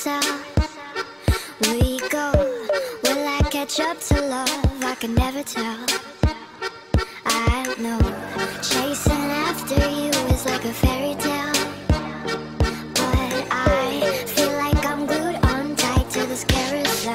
carousel. We go, will I catch up to love? I can never tell. I know, chasing after you is like a fairy tale, but I feel like I'm glued on tight to this carousel.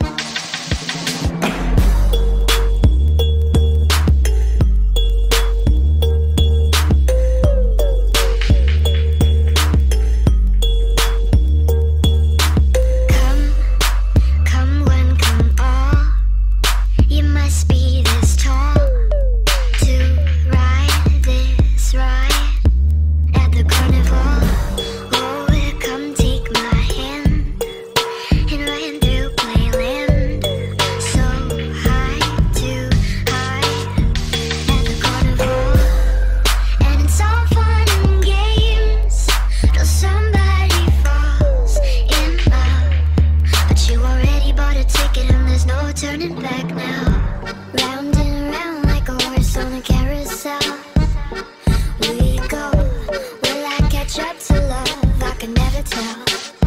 Turning back now, round and round like a horse on a carousel. We go, will I catch up to love? I can never tell.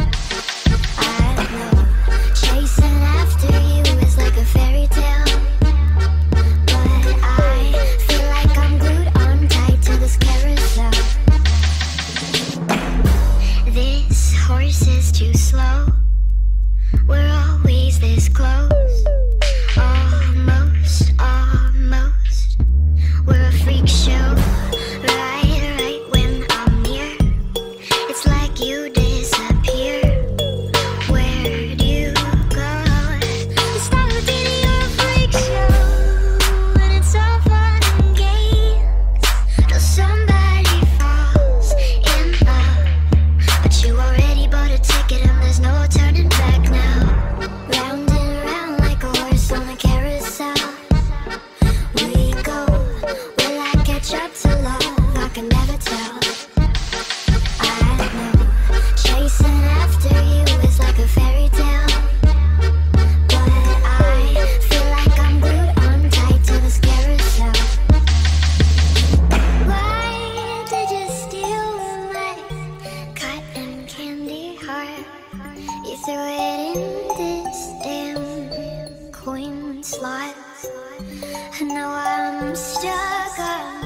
I know, chasing after you is like a fairy tale, but I feel like I'm glued on tight to this carousel. This horse is too slow, we're always this close. Almost, we're a freak show, right when I'm near. It's like you disappear. Where'd you go? You start with me, you're a freak show, and it's all fun and games till somebody falls in love, but you already bought a ticket and there's no turning back now. Round and round like a horse on a carousel. We go, will I catch up to love? I can never tell. I know, chasing after you is like a fairy tale, but I feel like I'm glued on tight to this carousel. Why did you steal my cotton candy heart? You threw it in this damn coin slot. And now I'm stuck on